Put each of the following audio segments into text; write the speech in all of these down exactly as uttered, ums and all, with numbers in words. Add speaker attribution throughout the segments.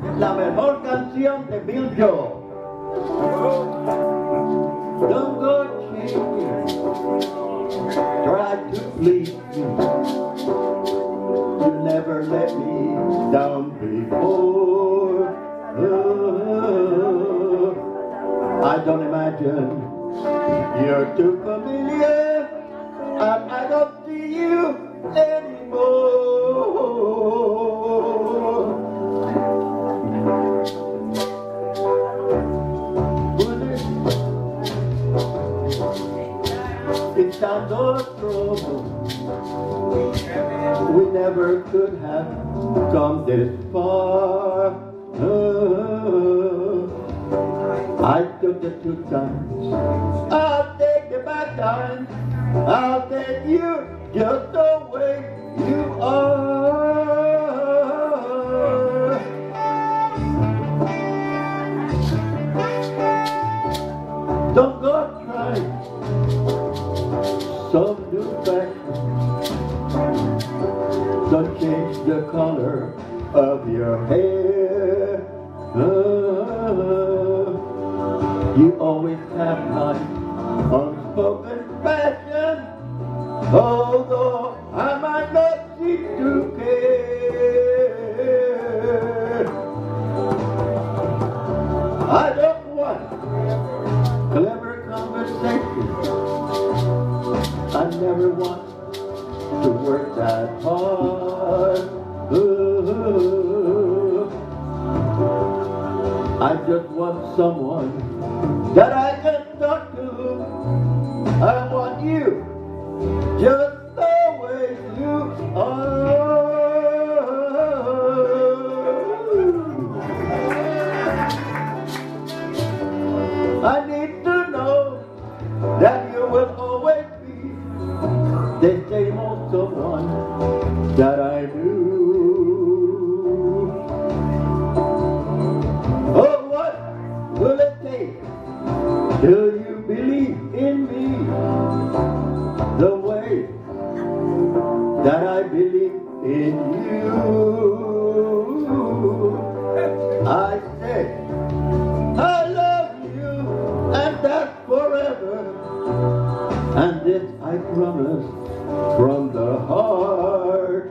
Speaker 1: la mejor canción de Bill Joel. Don't go changing, try to please me. You never let me down before. Oh, I don't imagine you're too familiar, and I don't see you anymore. In times of trouble, we never could have come this far. Oh, I took the two times, I'll take the back times, I'll take you just the way you are. Don't go trying some new fashion. Don't change the color of your hair. Uh, you always have my unspoken passion, although I might not seem to care. I don't want clever conversation. I never want to work that hard. Ooh. I just want someone that I can talk to. I want you just the way you are. I need to know that you will always be the same old someone that I knew. Oh, what will it take till you believe in me the way that I believe in you? I said I love you, and that's forever. And this I promise from the heart.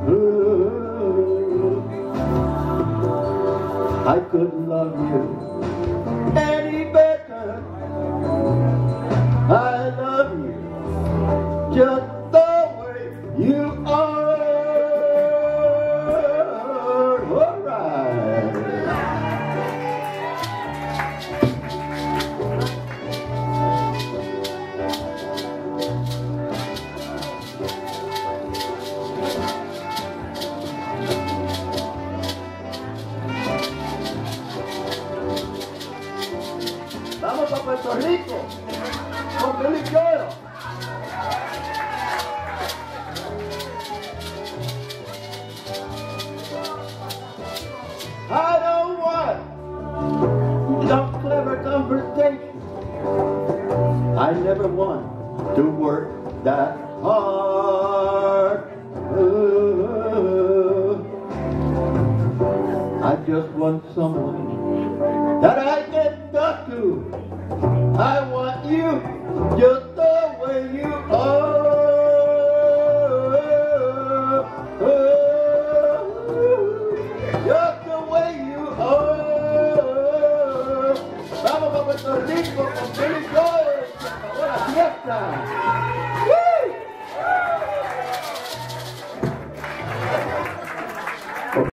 Speaker 1: Ooh. I couldn't love you any better. I love you just the way you are. All right. Vamos a Puerto Rico con Billy Joel. I don't want some clever conversation. I never want to work that hard. Ooh. I just want someone that I can talk to. I want you just the way you are. Just the way you are. Vamos a Puerto Rico con Billy Joel. Se acabó la fiesta.